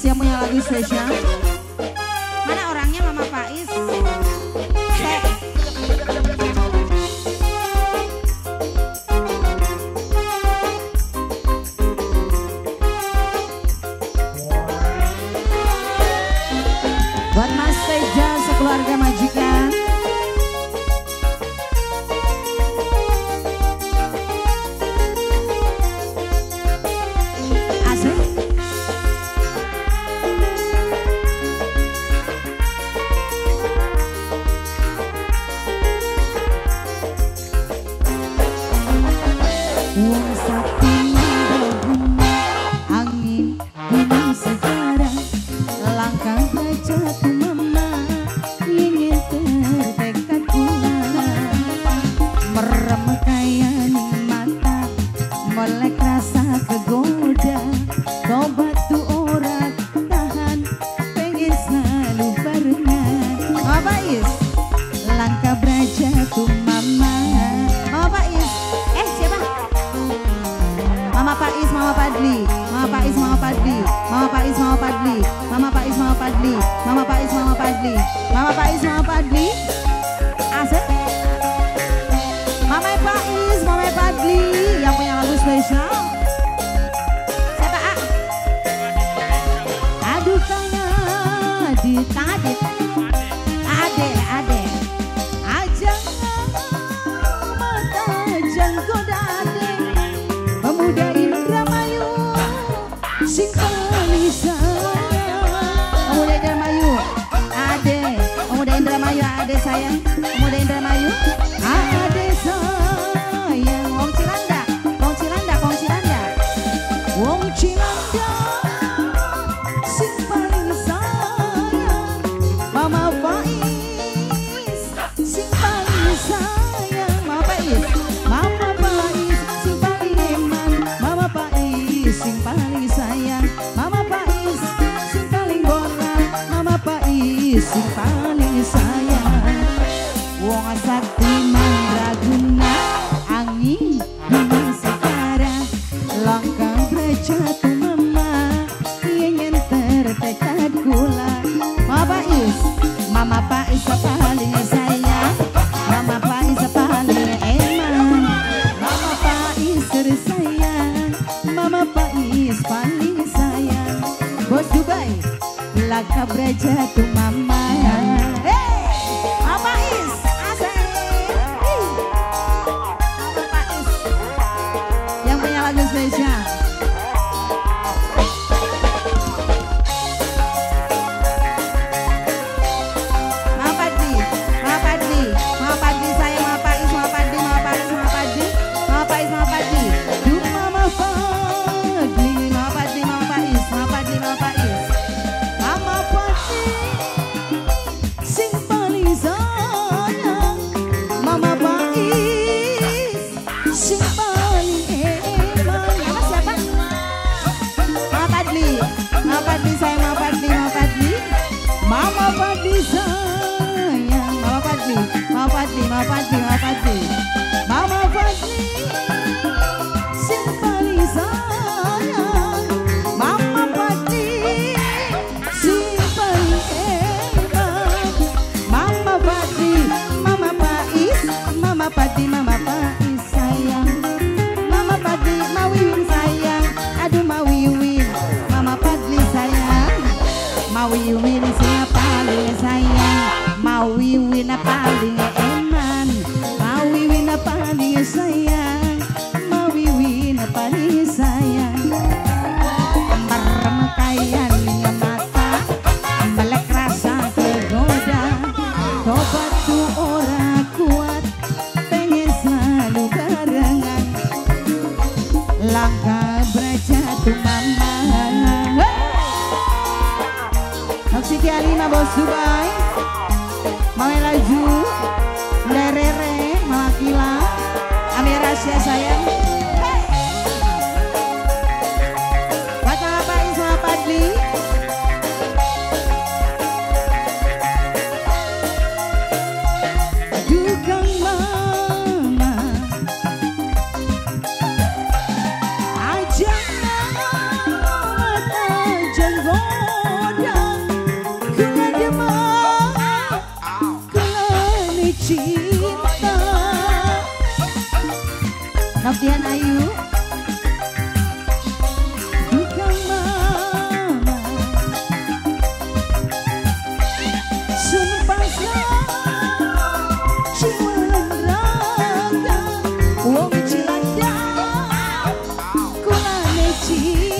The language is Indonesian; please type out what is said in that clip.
yang punya lagu spesial. Mana orangnya Mama Faiz? Buat Mas Teja sekeluarga majikan. Wong sakti berguna, angin gunung sekarang, langkah jatuh mama, ingin terdekat pula. Merem kayak mata, melek rasa kegoda, tobat tu orang tahan, pengen selalu barengan. Apa is? Langkah berjatuh mama. Apa is? Siapa? Mama Faiz, Mama Fadli, Mama Faiz, Mama Fadli, Mama Faiz, Mama Fadli, Mama Faiz, Mama Fadli, Mama Faiz, Mama Fadli, Mama Faiz, Mama Fadli, asik. Mama Faiz, Mama Fadli yang punya lagu spesial. Siapa? Aduh kangen di tadi, ade, ajang mata janggoda ade. Pemuda Indramayu, sing paling sayang. Pemuda Indramayu, ade. Pemuda Indramayu, ade sayang. Pemuda Indramayu, ade sayang. Wong Cilanda, Wong Cilanda, Wong Cilanda, Wong Cilanda, sing paling sayang. Mama Faiz, sing paling sayang. Mama Faiz, Mama Faiz, sing paling eman. Mama Faiz, sing paling sayang. Mama Faiz, sing paling borak. Mama Faiz, sing paling sayang. Wong sakti mandraguna, angin gunung sekarang, langkah berjatuh mama, ingin terdekat kula. Mama Faiz, Mama Faiz paling sayang. Mama Faiz paling eman. Mama Faiz tersayang. Mama Faiz paling sayang. Bos Dubai, langkah berjatuh mama. Hey, Mama Faiz, asik. Mama Faiz yang punya lagu spesial. Mama Fadli, Mama Fadli, Mama Fadli sayang. Mama Faiz, Mama Fadli, Mama Faiz, Mama Fadli, Mama Faiz, Mama Fadli. Duh Mama Fadli, Mama Fadli, Mama Faiz, Mama Fadli, Mama Faiz. Mama Fadli, sing paling sayang. Mama Faiz, sing paling eman. Siapa? Mama Fadli, Mama Fadli sayang. Mama Fadli, Mama Fadli, Mama Fadli sayang. Mama Fadli, Mama Fadli, Mama Fadli, Mama Fadli, Mama Fadli, sing paling sayang. Mama Fadli, sing paling eman. Mama Fadli, Mama Faiz, Mama Fadli, Mama Faiz sayang. Mama Fadli, Mawiwin sayang. Aduh Mawiwin, Mama Fadli sayang. Mawiwin sing paling sayang. Mawiwin paling eman. Mawiwin paling sayang. Mawiwin paling sayang. Merem kayak mata, melek rasa kegoda, tobat tu ora kuat, pengen selalu barengan. Langkah berjatuh mama. Siti Alina Bos Dubai, Mama Laju, Lerere, Mama Kila, Amira Rasya sayang. Buat Mama Faiz, Mama Fadli. Dukang mama, ajang mata jenggot. Abdian Ayu juga mama sumpah ciuman raga wong Cilandak kulane